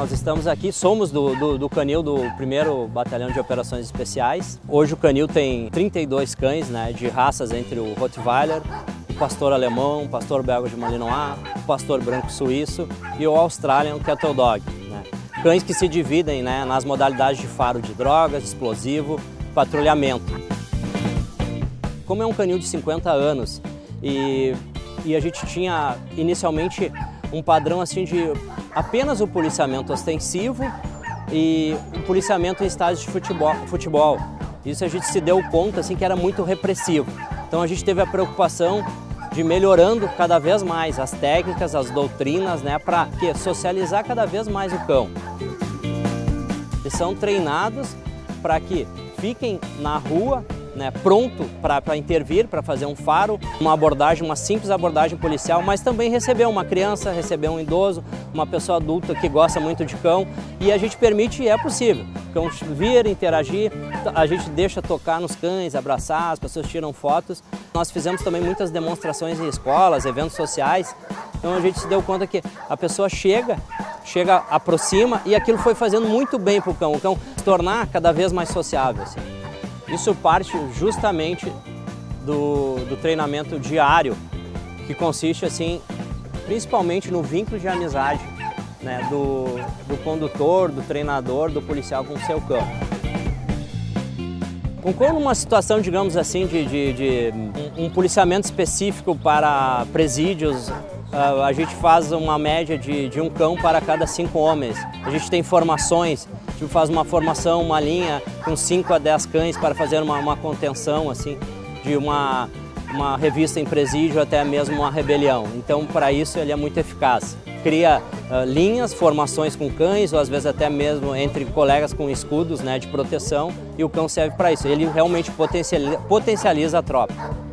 nós estamos aqui, somos do canil do 1º Batalhão de Operações Especiais. Hoje o canil tem 32 cães, né, de raças entre o Rottweiler, o pastor alemão, o pastor belga de Malinois, o pastor branco suíço e o Australian Cattle Dog. Né. Cães que se dividem, né, nas modalidades de faro de drogas, explosivo, patrulhamento. Como é um canil de 50 anos e a gente tinha inicialmente um padrão assim de apenas o policiamento ostensivo e o policiamento em estádios de futebol. Isso a gente se deu conta assim que era muito repressivo. Então a gente teve a preocupação de melhorando cada vez mais as técnicas, as doutrinas, né, para socializar cada vez mais o cão. Eles são treinados para que fiquem na rua, né, pronto para intervir, para fazer um faro, uma simples abordagem policial, mas também receber uma criança, receber um idoso, uma pessoa adulta que gosta muito de cão, e a gente permite e é possível. Cão vir, interagir, a gente deixa tocar nos cães, abraçar, as pessoas tiram fotos. Nós fizemos também muitas demonstrações em escolas, eventos sociais, então a gente se deu conta que a pessoa chega, aproxima e aquilo foi fazendo muito bem para o cão se tornar cada vez mais sociável. Assim. Isso parte justamente do treinamento diário, que consiste assim, principalmente no vínculo de amizade, né, do condutor, do treinador, do policial com o seu cão. Com numa situação, digamos assim, de um policiamento específico para presídios, a gente faz uma média de um cão para cada 5 homens. A gente tem formações, a gente faz uma formação, uma linha com 5 a 10 cães para fazer uma contenção assim, de uma revista em presídio até mesmo uma rebelião. Então, para isso, ele é muito eficaz. Cria linhas, formações com cães, ou às vezes até mesmo entre colegas com escudos, né, de proteção, e o cão serve para isso. Ele realmente potencializa a tropa.